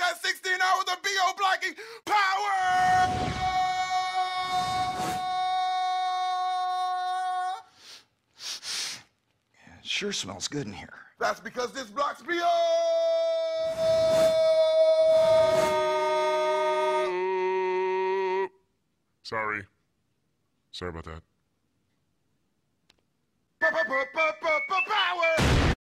got 16 hours of BO blocking power! It sure smells good in here. That's because this blocks BO! Sorry. Sorry about that. Power!